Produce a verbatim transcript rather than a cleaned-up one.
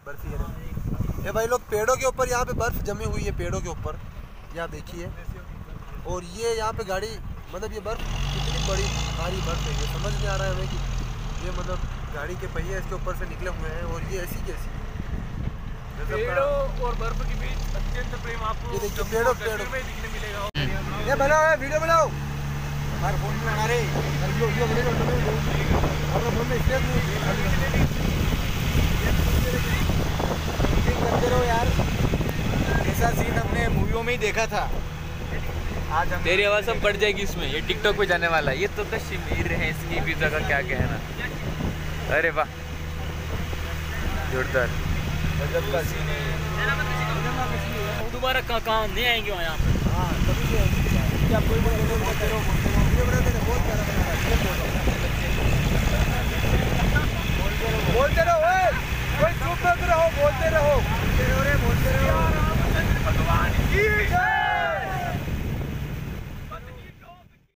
बर्फी है। ये भाई लोग पेड़ों के ऊपर यहाँ पे बर्फ जमी हुई है, पेड़ों के ऊपर यहाँ देखिए। और ये यहाँ पे गाड़ी मतलब ये बर्फ कितनी बड़ी भारी बर्फ है, ये समझ नहीं आ रहा है हमें कि ये मतलब गाड़ी के पहिए इसके ऊपर से निकले हुए हैं और ये ऐसी कैसी पेड़ों और बर्फ के बीच अत्यंत प्रेम आपको ये देखिए पेड़ों पेड़ों में दिखने मिलेगा। ये बनाओ वीडियो बनाओ हमारे फोन में बना रहे वीडियो वीडियो बनेगा अपना फोन में स्पेस नहीं करते रहो यार। ऐसा सीन हमने मूवियों में ही देखा था। आज हम तेरी आवाज़ सब कट जाएगी इसमें, ये टिकटॉक पे जाने वाला है। ये तो कश्मीर है, इसकी पिज़्ज़ा का क्या कहना। अरे वाह जोरदार गजब का सीन है। दोबारा कहाँ कहाँ नहीं आएंगे वहाँ यहाँ पे। हाँ तभी से क्या कोई वीडियो बनाते रहो वीडियो बनाते रहो बहुत प्यारा बना रहा है। बोलते रहो कोई चुप मत रहो, बोलते रहो।